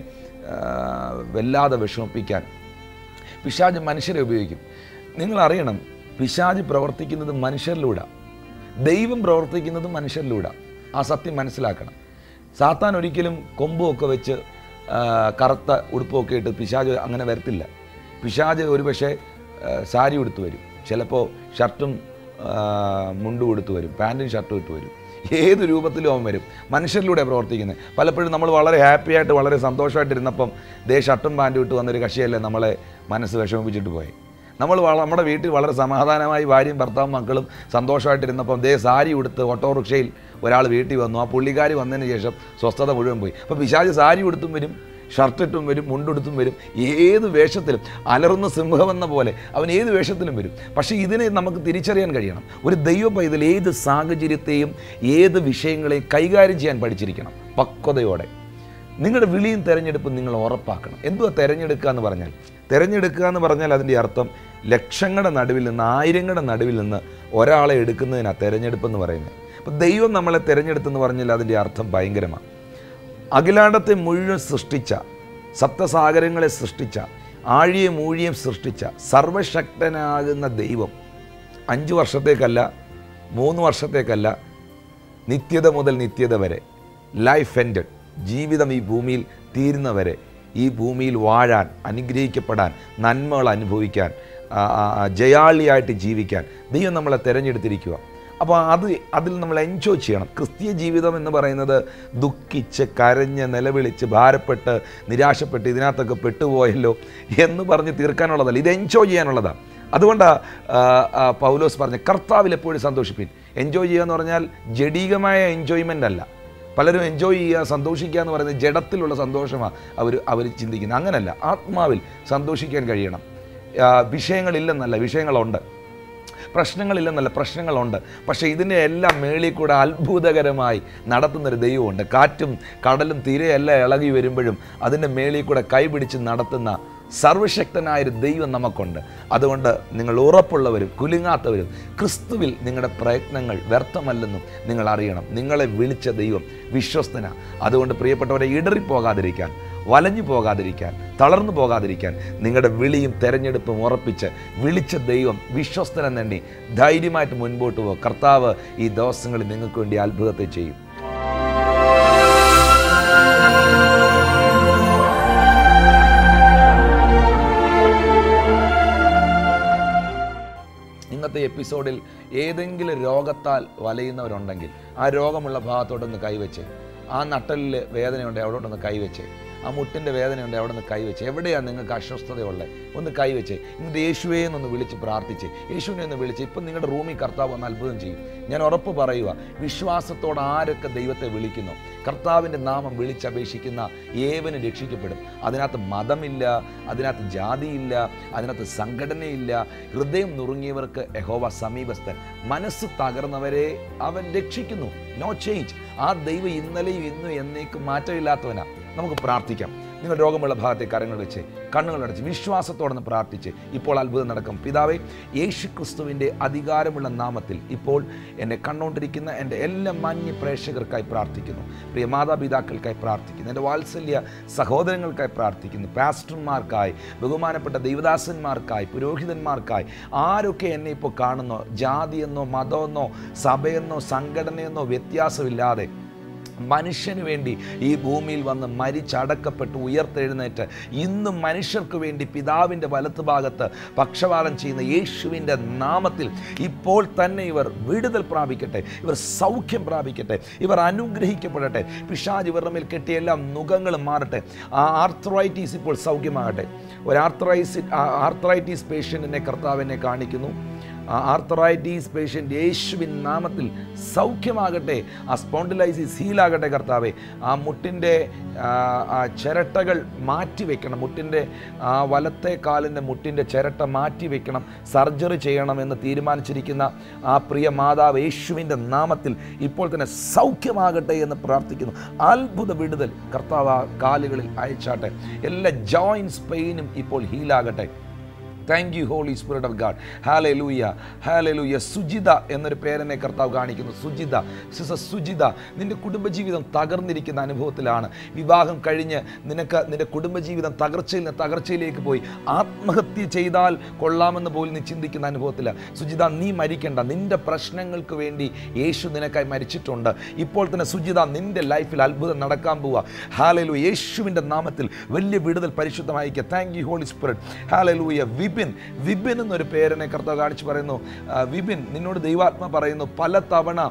വല്ലാതെ വിഷമിപ്പിക്കാൻ പിശാച് മനുഷ്യരെ ഉപയോഗിക്കും. നിങ്ങളറിയണം, പിശാച് പ്രവർത്തിക്കുന്നത് മനുഷ്യരിലൂടെ, ദൈവം പ്രവർത്തിക്കുന്നത് മനുഷ്യരിലൂടെ. ആ സത്യം മനസ്സിലാക്കണം. സാത്താൻ ഒരിക്കലും കൊമ്പുമൊക്കെ വെച്ച് കറുത്ത ഉടുപ്പൊക്കെ ഇട്ട് പിശാച് അങ്ങനെ വരത്തില്ല. പിശാച് ഒരു പക്ഷേ സാരി ഉടുത്ത് വരും, ചിലപ്പോൾ ഷർട്ടും മുണ്ടും ഉടുത്ത് വരും, പാൻറ്റും ഷർട്ടും ഇട്ട് വരും. ഏത് രൂപത്തിലും അവൻ വരും. മനുഷ്യരിലൂടെ പ്രവർത്തിക്കുന്നത്. പലപ്പോഴും നമ്മൾ വളരെ ഹാപ്പി ആയിട്ട് വളരെ സന്തോഷമായിട്ടിരുന്നപ്പം ദേ ഷർട്ടും പാൻറ്റും ഇട്ട് വന്നൊരു കക്ഷിയല്ലേ നമ്മളെ മനസ്സ് വിഷമിപ്പിച്ചിട്ട് പോയി. നമ്മൾ നമ്മുടെ വീട്ടിൽ വളരെ സമാധാനമായി ഭാര്യയും ഭർത്താവും മക്കളും സന്തോഷമായിട്ടിരുന്നപ്പം ദേ സാരി ഉടുത്ത് ഓട്ടോറിക്ഷയിൽ ഒരാൾ വീട്ടിൽ വന്നു. ആ പുള്ളിക്കാരി വന്നതിന് ശേഷം സ്വസ്ഥത മുഴുവൻ പോയി. അപ്പോൾ പിശാച് സാരി ഉടുത്തും വരും, ഷർട്ടിട്ടും വരും, മുണ്ടെടുത്തും വരും, ഏത് വേഷത്തിലും അലറുന്ന സിംഹമെന്ന പോലെ അവൻ ഏത് വേഷത്തിലും വരും. പക്ഷേ ഇതിനെ നമുക്ക് തിരിച്ചറിയാൻ കഴിയണം. ഒരു ദൈവ പൈതൽ ഏത് സാഹചര്യത്തെയും ഏത് വിഷയങ്ങളെയും കൈകാര്യം ചെയ്യാൻ പഠിച്ചിരിക്കണം പക്വതയോടെ. നിങ്ങളുടെ വിളിയും തിരഞ്ഞെടുപ്പും നിങ്ങൾ ഉറപ്പാക്കണം. എന്തുവാ തിരഞ്ഞെടുക്കുക എന്ന് പറഞ്ഞാൽ? തിരഞ്ഞെടുക്കുക എന്ന് പറഞ്ഞാൽ അതിൻ്റെ അർത്ഥം ലക്ഷങ്ങളുടെ നടുവിൽ നിന്ന്, ആയിരങ്ങളുടെ നടുവിൽ നിന്ന് ഒരാളെ എടുക്കുന്നതിനാണ് തിരഞ്ഞെടുപ്പെന്ന് പറയുന്നത്. അപ്പോൾ ദൈവം നമ്മളെ തിരഞ്ഞെടുത്തെന്ന് പറഞ്ഞാൽ അതിൻ്റെ അർത്ഥം ഭയങ്കരമാണ്. അഖിലാണ്ടത്തെ മുഴുവൻ സൃഷ്ടിച്ച, സപ്തസാഗരങ്ങളെ സൃഷ്ടിച്ച, ആഴിയും ഊഴിയും സൃഷ്ടിച്ച സർവശക്തനാകുന്ന ദൈവം അഞ്ച് വർഷത്തേക്കല്ല, മൂന്ന് വർഷത്തേക്കല്ല, നിത്യത മുതൽ നിത്യത വരെ, ലൈഫ് എൻഡഡ്, ജീവിതം ഈ ഭൂമിയിൽ തീരുന്നവരെ ഈ ഭൂമിയിൽ വാഴാൻ, അനുഗ്രഹിക്കപ്പെടാൻ, നന്മകൾ അനുഭവിക്കാൻ, ജയാളിയായിട്ട് ജീവിക്കാൻ ദൈവം നമ്മളെ തിരഞ്ഞെടുത്തിരിക്കുക. അപ്പോൾ അത് അതിൽ നമ്മൾ എൻജോയ് ചെയ്യണം. ക്രിസ്തീയ ജീവിതം എന്ന് പറയുന്നത് ദുഃഖിച്ച് കരഞ്ഞ് നിലവിളിച്ച് ഭാരപ്പെട്ട് നിരാശപ്പെട്ട് ഇതിനകത്തൊക്കെ പെട്ടുപോയല്ലോ എന്ന് പറഞ്ഞ് തീർക്കാനുള്ളതല്ല, ഇത് എൻജോയ് ചെയ്യാനുള്ളതാണ്. അതുകൊണ്ടാണ് പൗലോസ് പറഞ്ഞ കർത്താവിൽ എപ്പോഴും സന്തോഷിപ്പിൻ. എൻജോയ് ചെയ്യുക എന്ന് പറഞ്ഞാൽ ജഡീകമായ എൻജോയ്മെൻ്റ് അല്ല. പലരും എൻജോയ് ചെയ്യുക, സന്തോഷിക്കുക എന്ന് പറയുന്നത് ജഡത്തിലുള്ള സന്തോഷമാണ് അവർ അവർ ചിന്തിക്കുന്നത്. അങ്ങനല്ല, ആത്മാവിൽ സന്തോഷിക്കാൻ കഴിയണം. വിഷയങ്ങളില്ലെന്നല്ല, വിഷയങ്ങളുണ്ട്. പ്രശ്നങ്ങളില്ലെന്നല്ല, പ്രശ്നങ്ങളുണ്ട്. പക്ഷേ ഇതിനെ എല്ലാം മേളിൽ കൂടെ അത്ഭുതകരമായി നടത്തുന്നൊരു ദൈവമുണ്ട്. കാറ്റും കടലും തീരെയെല്ലാം ഇളകി വരുമ്പോഴും അതിൻ്റെ മേളിൽ കൂടെ കൈപിടിച്ച് നടത്തുന്ന സർവശക്തനായൊരു ദൈവം നമുക്കുണ്ട്. അതുകൊണ്ട് നിങ്ങൾ ഉറപ്പുള്ളവരും കുലുങ്ങാത്തവരും ക്രിസ്തുവിൽ നിങ്ങളുടെ പ്രയത്നങ്ങൾ വ്യർത്ഥമല്ലെന്നും നിങ്ങൾ അറിയണം. നിങ്ങളെ വിളിച്ച ദൈവം വിശ്വസ്തന. അതുകൊണ്ട് പ്രിയപ്പെട്ടവരെ, ഇടറിപ്പോകാതിരിക്കാൻ, വലഞ്ഞു പോകാതിരിക്കാൻ, തളർന്നു പോകാതിരിക്കാൻ നിങ്ങളുടെ വിളിയും തെരഞ്ഞെടുപ്പും ഉറപ്പിച്ച് വിളിച്ച ദൈവം വിശ്വസ്തനെന്ന് എണ്ണി ധൈര്യമായിട്ട് മുൻപോട്ട് പോകും. കർത്താവ് ഈ ദിവസങ്ങളിൽ നിങ്ങൾക്ക് വേണ്ടി അത്ഭുതത്തെ ചെയ്യും. ഇന്നത്തെ എപ്പിസോഡിൽ ഏതെങ്കിലും രോഗത്താൽ വലയുന്നവരുണ്ടെങ്കിൽ ആ രോഗമുള്ള ഭാഗത്തോട്ടൊന്ന് കൈവച്ച്, ആ നട്ടലിൽ വേദനയുണ്ടെങ്കിൽ അവിടോട്ടൊന്ന് കൈവച്ച്, ആ മുട്ടിൻ്റെ വേദനയുണ്ട്, അവിടെ നിന്ന് കൈവച്ച്. എവിടെയാണ് നിങ്ങൾക്ക് അസ്വസ്ഥതയുള്ളത്? ഒന്ന് കൈവച്ചേ. എന്നിട്ട് യേശുവേ എന്നൊന്ന് വിളിച്ച് പ്രാർത്ഥിച്ചേ. യേശുവിനെ ഒന്ന് വിളിച്ച്. ഇപ്പം നിങ്ങളുടെ റൂമിൽ കർത്താവ് വന്ന് അത്ഭുതം ചെയ്യും. ഞാൻ ഉറപ്പ് പറയുക, വിശ്വാസത്തോടെ ആരൊക്കെ ദൈവത്തെ വിളിക്കുന്നു, കർത്താവിൻ്റെ നാമം വിളിച്ചപേക്ഷിക്കുന്ന ഏവനും രക്ഷിക്കപ്പെടും. അതിനകത്ത് മതമില്ല, അതിനകത്ത് ജാതിയില്ല, അതിനകത്ത് സംഘടനയില്ല. ഹൃദയം നുറുങ്ങിയവർക്ക് യഹോവ സമീപസ്ഥൻ, മനസ്സ് തകർന്നവരെ അവൻ രക്ഷിക്കുന്നു. No change. ആ ദൈവം ഇന്നലെയും ഇന്നും എന്നേക്കും മാറ്റമില്ലാത്തവനാ. നമുക്ക് പ്രാർത്ഥിക്കാം. നിങ്ങൾ രോഗമുള്ള ഭാഗത്തെ കരങ്ങൾ വെച്ച് കണ്ണുകളടച്ച് വിശ്വാസത്തോടെ പ്രാർത്ഥിച്ച് ഇപ്പോൾ അത്ഭുതം നടക്കും. പിതാവേ, യേശു ക്രിസ്തുവിൻ്റെ അധികാരമുള്ള നാമത്തിൽ ഇപ്പോൾ എന്നെ കണ്ടുകൊണ്ടിരിക്കുന്ന എൻ്റെ എല്ലാ മാന്യ പ്രേക്ഷകർക്കായി പ്രാർത്ഥിക്കുന്നു. പ്രിയ മാതാപിതാക്കൾക്കായി പ്രാർത്ഥിക്കുന്നു. എൻ്റെ വാത്സല്യ സഹോദരങ്ങൾക്കായി പ്രാർത്ഥിക്കുന്നു. പാസ്റ്റർമാർക്കായി, ബഹുമാനപ്പെട്ട ദൈവദാസന്മാർക്കായി, പുരോഹിതന്മാർക്കായി, ആരൊക്കെ എന്നെ ഇപ്പോൾ കാണുന്നോ, ജാതിയെന്നോ മതമെന്നോ സഭയെന്നോ സംഘടനയെന്നോ വ്യത്യാസമില്ലാതെ മനുഷ്യന് വേണ്ടി ഈ ഭൂമിയിൽ വന്ന് മരിച്ചടക്കപ്പെട്ട് ഉയർത്തെഴുന്നേറ്റ് ഇന്നും മനുഷ്യർക്ക് വേണ്ടി പിതാവിൻ്റെ വലത്ത് ഭാഗത്ത് പക്ഷപാതം ചെയ്യുന്ന യേശുവിൻ്റെ നാമത്തിൽ ഇപ്പോൾ തന്നെ ഇവർ വിടുതൽ പ്രാപിക്കട്ടെ, ഇവർ സൗഖ്യം പ്രാപിക്കട്ടെ, ഇവർ അനുഗ്രഹിക്കപ്പെടട്ടെ. പിശാച് ഇവരുടെ മേൽ കെട്ടിയ എല്ലാ നുഖങ്ങളും മാറട്ടെ. ആ ആർത്രൈറ്റീസ് ഇപ്പോൾ സൗഖ്യമാകട്ടെ. ഒരു ആർത്രൈസ് ആർത്രൈറ്റീസ് പേഷ്യൻറ്റിനെ കർത്താവ് എന്നെ കാണിക്കുന്നു. ആ ആർത്രൈറ്റീസ് പേഷ്യൻ്റ് യേശുവിൻ നാമത്തിൽ സൗഖ്യമാകട്ടെ. ആ സ്പോണ്ടിലൈസിസ് ഹീലാകട്ടെ കർത്താവേ. ആ മുട്ടിൻ്റെ ആ ചിരട്ടകൾ മാറ്റി വെക്കണം. മുട്ടിൻ്റെ ആ വലത്തെ കാലിൻ്റെ മുട്ടിൻ്റെ ചിരട്ട മാറ്റി വെക്കണം, സർജറി ചെയ്യണമെന്ന് തീരുമാനിച്ചിരിക്കുന്ന ആ പ്രിയ മാതാവ് യേശുവിൻ്റെ നാമത്തിൽ ഇപ്പോൾ തന്നെ സൗഖ്യമാകട്ടെ എന്ന് പ്രാർത്ഥിക്കുന്നു. അത്ഭുത വിടുതൽ കർത്താവ് ആ കാലുകളിൽ അയച്ചാട്ടെ. എല്ലാ ജോയിൻസ് പെയിനും ഇപ്പോൾ ഹീലാകട്ടെ. Thank you holy spirit of God. Hallelujah, hallelujah. Sujitha എന്നൊരു പേരെന്നെ കർത്താവ് കാണിക്കുന്നു. സുജിത, സിസ്റ്റർ സുജിത, നിൻ്റെ കുടുംബജീവിതം തകർന്നിരിക്കുന്ന അനുഭവത്തിലാണ്. വിവാഹം കഴിഞ്ഞ് നിനക്ക് നിൻ്റെ കുടുംബജീവിതം തകർച്ചയിൽ നിന്ന് തകർച്ചയിലേക്ക് പോയി. ആത്മഹത്യ ചെയ്താൽ കൊള്ളാമെന്ന് പോലും നീ ചിന്തിക്കുന്ന അനുഭവത്തിലാണ്. സുജിത, നീ മരിക്കേണ്ട. നിൻ്റെ പ്രശ്നങ്ങൾക്ക് വേണ്ടി യേശു നിനക്കായി മരിച്ചിട്ടുണ്ട്. ഇപ്പോൾ തന്നെ സുജിത, നിൻ്റെ ലൈഫിൽ അത്ഭുതം നടക്കാൻ പോവുക. ഹാലലൂയ. യേശുവിൻ്റെ നാമത്തിൽ വലിയ വിടുതൽ പരിശുദ്ധമായിരിക്കുക. Thank you holy spirit. Hallelujah. Vipin, Vipin എന്നൊരു പേരെന്നെ കർത്താവ് കാണിച്ച് പറയുന്നു. വിപിൻ, നിന്നോട് ദൈവാത്മ പറയുന്നു, പല തവണ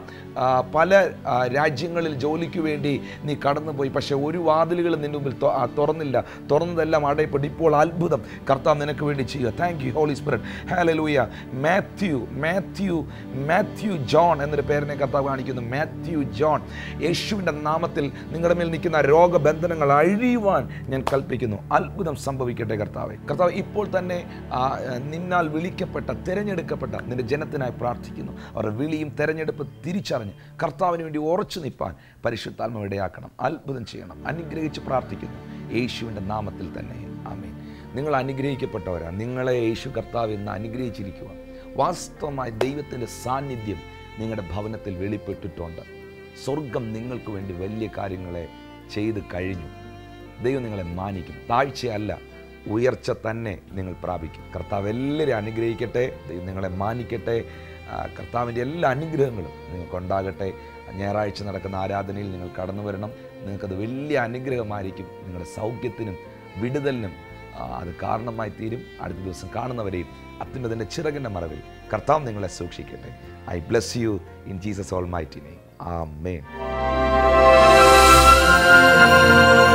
പല രാജ്യങ്ങളിൽ ജോലിക്ക് വേണ്ടി നീ കടന്നുപോയി, പക്ഷേ ഒരു വാതിലുകളും നിൻ്റെ മുമ്പിൽ തുറന്നില്ല, തുറന്നതെല്ലാം അടയപ്പെട്ടു. ഇപ്പോൾ അത്ഭുതം കർത്താവ് നിനക്ക് വേണ്ടി ചെയ്യുക. Thank you holy spirit. Hallelujah. Mathew, Mathew Mathew John എന്നൊരു പേരിനെ കർത്താവ് കാണിക്കുന്നു. മാത്യു ജോൺ, യേശുവിൻ്റെ നാമത്തിൽ നിങ്ങളുടെ മേൽ നിൽക്കുന്ന രോഗബന്ധനങ്ങൾ അഴിയുവാൻ ഞാൻ കൽപ്പിക്കുന്നു. അത്ഭുതം സംഭവിക്കട്ടെ കർത്താവെ. കർത്താവ്, ഇപ്പോൾ തന്നെ നിന്നാൽ വിളിക്കപ്പെട്ട തിരഞ്ഞെടുക്കപ്പെട്ട നിന്റെ ജനത്തിനായി പ്രാർത്ഥിക്കുന്നു. അവരുടെ വിളിയും തിരഞ്ഞെടുപ്പ് തിരിച്ചറിഞ്ഞ് കർത്താവിന് വേണ്ടി ഉറച്ചു നിൽപ്പാൻ പരിശുദ്ധാത്മാവ് ഇടയാക്കണം. അത്ഭുതം ചെയ്യണം. അനുഗ്രഹിച്ച് പ്രാർത്ഥിക്കുന്നു യേശുവിൻ്റെ നാമത്തിൽ തന്നെ. ആമേൻ. നിങ്ങൾ അനുഗ്രഹിക്കപ്പെട്ടവരാ. നിങ്ങളെ യേശു കർത്താവ് എന്ന് അനുഗ്രഹിച്ചിരിക്കുക. വാസ്തവമായി ദൈവത്തിൻ്റെ സാന്നിധ്യം നിങ്ങളുടെ ഭവനത്തിൽ വെളിപ്പെട്ടിട്ടുണ്ട്. സ്വർഗം നിങ്ങൾക്ക് വേണ്ടി വലിയ കാര്യങ്ങളെ ചെയ്ത് കഴിഞ്ഞു. ദൈവം നിങ്ങളെ മാനിക്കും. താഴ്ചയല്ല, ഉയർച്ച തന്നെ നിങ്ങൾ പ്രാപിക്കും. കർത്താവ് എല്ലാവരെയും അനുഗ്രഹിക്കട്ടെ. ദൈവം നിങ്ങളെ മാനിക്കട്ടെ. കർത്താവിൻ്റെ എല്ലാ അനുഗ്രഹങ്ങളും നിങ്ങൾക്കുണ്ടാകട്ടെ. ഞായറാഴ്ച നടക്കുന്ന ആരാധനയിൽ നിങ്ങൾ കടന്നു വരണം. നിങ്ങൾക്കത് വലിയ അനുഗ്രഹമായിരിക്കും. നിങ്ങളുടെ സൗഖ്യത്തിനും വിടുതലിനും അത് കാരണമായി തീരും. അടുത്ത ദിവസം കാണുന്നവരെയും അത്യുന്നതൻ്റെ ചിറകിൻ്റെ മറവിൽ കർത്താവ് നിങ്ങളെ സൂക്ഷിക്കട്ടെ. I bless you in Jesus almighty name. Amen.